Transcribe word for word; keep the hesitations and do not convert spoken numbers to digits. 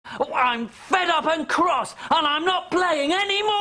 I'm fed up and cross, and I'm not playing anymore!